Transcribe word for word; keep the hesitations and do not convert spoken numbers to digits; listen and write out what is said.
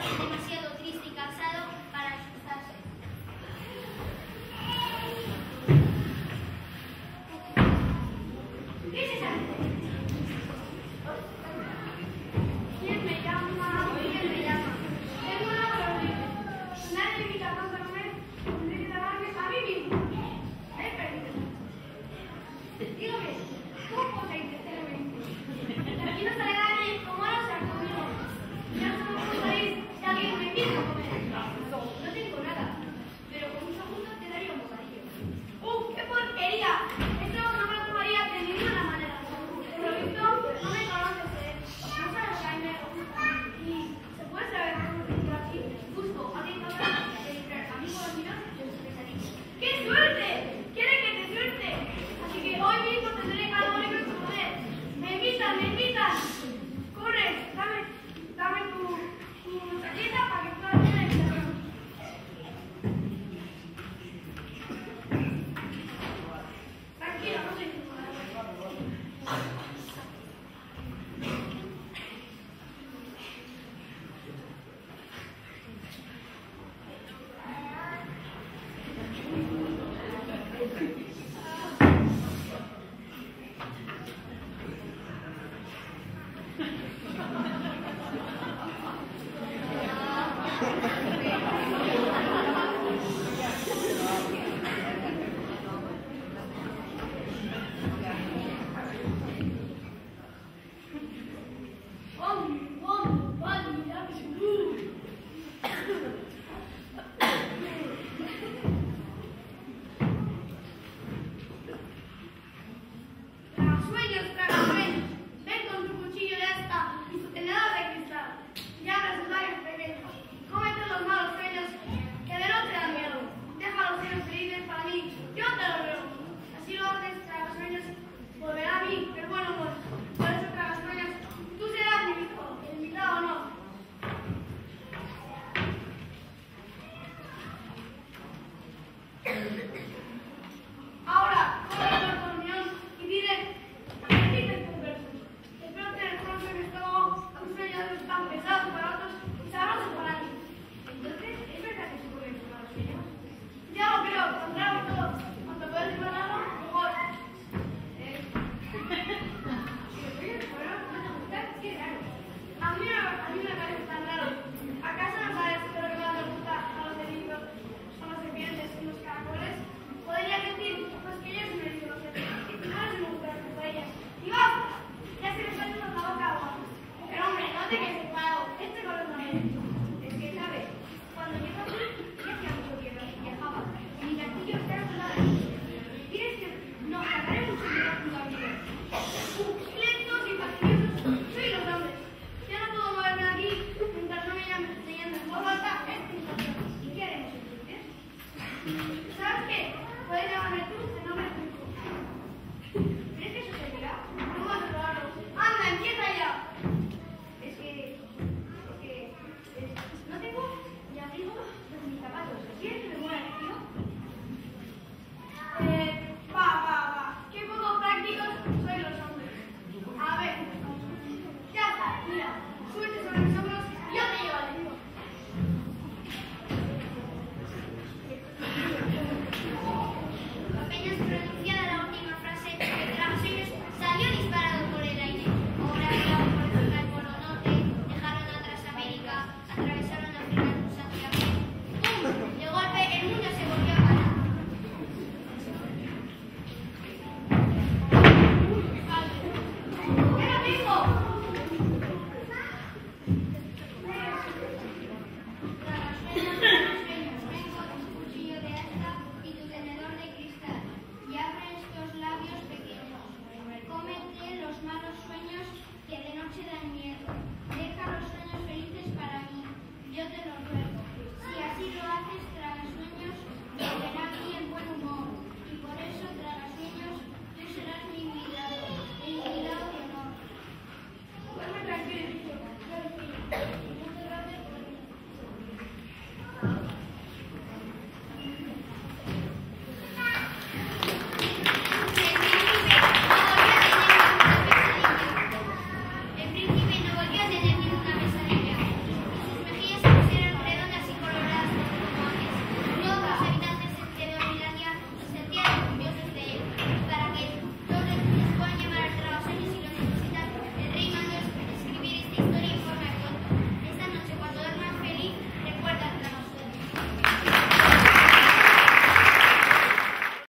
demasiado triste y cansado para asustarse. ¿Qué es esa? ¿Quién me llama? ¿Quién me llama? Tengo una problema. Nadie me invita a comer, tendré que tragarme a mí mismo. He perdido. Dígame, ¿cómo puedo entenderme? Aquí no sale nadie como ahora se ha comido. Ya no me puedo salir si alguien me invita a comer. No, no tengo nada, pero con un segundo te daría un bocadillo. ¡Uh, qué porquería! Esto no me lo tomaría de ninguna manera. Por lo visto, no me conoces, ¿eh? No sabes que a mí me gusta. Y se puede saber cómo te yo aquí. Busco a alguien que habla entre amigos míos y sus pesadillas. ¡Qué suerte! ¡Quiere que te suerte! Así que hoy mismo tendré algo libre en tu poder. ¡Me invitan, me invitan! ¡Corre! Dame, dame tu, tu tarjeta para que pueda hacer la invitación. Tranquilo, no soy ninguna. Tragasueños, tragasueños, ven con tu cuchillo de asta y su tenedor de cristal. Y abre sus labios pequeños. Cómete los malos sueños que de noche dan miedo. Deja los sueños felices para mí, yo te los ruego. Así lo haces, tragasueños, volverá a mí, el buen amor. Por eso, tragasueños, tú serás mi hijo, el invitado no. Ahora, corre a la reunión y dile, repite tus versos. Espero tener pronto en mi estómago a tus sueños tan pesados para otros y sabrosos para mí. Entonces, ¿es verdad que se pueden tomar los sueños? Ya lo creo, contrario y todo. Cuanto puedes ignorarlo, mejor. Eh. Si los sueños de poder no te gustan, qué raro. A mí, a mí me parece tan raro. ¿Acaso no sabes que lo que más les gusta a los delirios son las serpientes y los caracoles? Podría decir, pues que yo soy un inocente, y tú no eres un mujer como ellas. ¡Y basta! Ya se me está yendo la boca agua. Pero hombre, no te quedes separado, este color no es.